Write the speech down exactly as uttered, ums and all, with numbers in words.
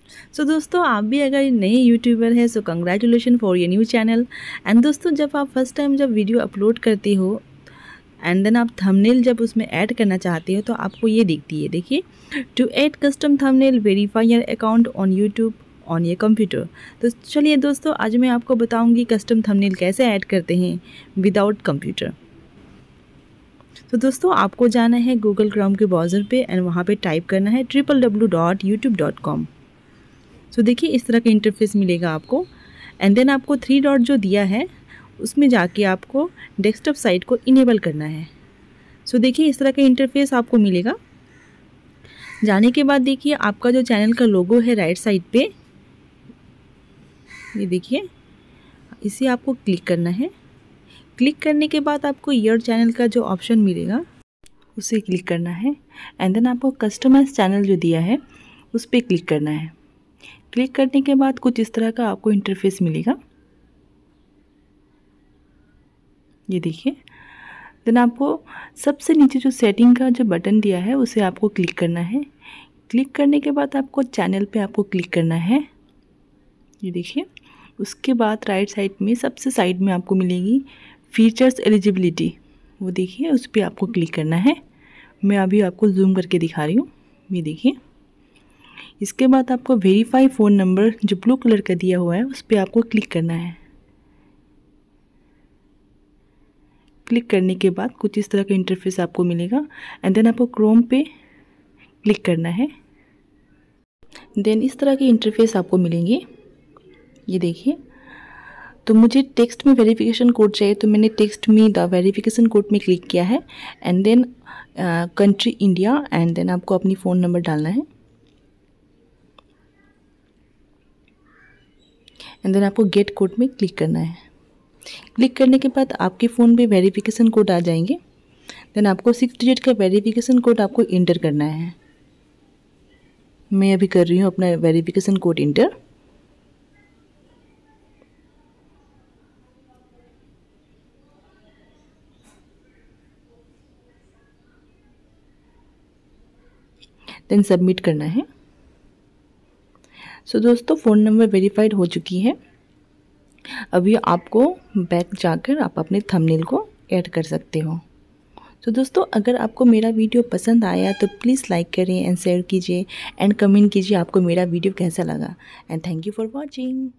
सो so, दोस्तों आप भी अगर नए यूट्यूबर हैं so congratulation for your new channel. And दोस्तों जब आप फर्स्ट टाइम जब वीडियो अपलोड करते हो एंड देन आप थंबनेल जब उसमें ऐड करना चाहते हो तो आपको ये दिखती है, देखिए, to add custom thumbnail verify your account on YouTube on your computer. तो चलिए दोस्तों आज मैं आपको बताऊंगी कस्टम थंबनेल कैसे ऐड करते हैं विदाउट कंप्यूटर। तो दोस्तों आपको जाना है गूगल क्रोम के ब्राउज़र पे एंड वहाँ पे टाइप करना है triple W dot YouTube dot com. So देखिए इस तरह का इंटरफेस मिलेगा आपको एंड देन आपको थ्री डॉट जो दिया है उसमें जाके आपको डेस्कटॉप साइट को इनेबल करना है। सो देखिए इस तरह का इंटरफेस आपको मिलेगा। जाने के बाद देखिए आपका जो चैनल का लोगो है राइट साइड पे, ये देखिए, इसे आपको क्लिक करना है। क्लिक करने के बाद आपको योर चैनल का जो ऑप्शन मिलेगा उसे क्लिक करना है एंड देन आपको कस्टमाइज चैनल जो दिया है उस पर क्लिक करना है। क्लिक करने के बाद कुछ इस तरह का आपको इंटरफेस मिलेगा, ये देखिए। देन आपको सबसे नीचे जो सेटिंग का जो बटन दिया है उसे आपको क्लिक करना है। क्लिक करने के बाद आपको चैनल पे आपको क्लिक करना है, ये देखिए। उसके बाद राइट साइड में सबसे साइड में आपको मिलेगी फीचर्स एलिजिबिलिटी, वो देखिए, उस पर आपको क्लिक करना है। मैं अभी आपको जूम करके दिखा रही हूँ, ये देखिए। इसके बाद आपको वेरीफाई फ़ोन नंबर जो ब्लू कलर का दिया हुआ है उस पर आपको क्लिक करना है। क्लिक करने के बाद कुछ इस तरह का इंटरफेस आपको मिलेगा एंड देन आपको क्रोम पे क्लिक करना है। देन इस तरह के इंटरफेस आपको मिलेंगे, ये देखिए। तो मुझे टेक्स्ट में वेरिफिकेशन कोड चाहिए तो मैंने टेक्स्ट में द वेरिफिकेशन कोड में क्लिक किया है and then country India and then आपको अपनी फ़ोन नंबर डालना है एंड देन आपको गेट कोड में क्लिक करना है। क्लिक करने के बाद आपके फ़ोन पे वेरिफिकेशन कोड आ जाएंगे। देन आपको सिक्स डिजिट का वेरिफिकेशन कोड आपको इंटर करना है। मैं अभी कर रही हूँ अपना verification code enter. Then submit करना है। सो so, दोस्तों फ़ोन नंबर वेरीफाइड हो चुकी है। अभी आपको बैक जाकर आप अपने थंबनेल को ऐड कर सकते हो। तो दोस्तों अगर आपको मेरा वीडियो पसंद आया तो प्लीज़ लाइक करें एंड शेयर कीजिए एंड कमेंट कीजिए आपको मेरा वीडियो कैसा लगा। And thank you for watching.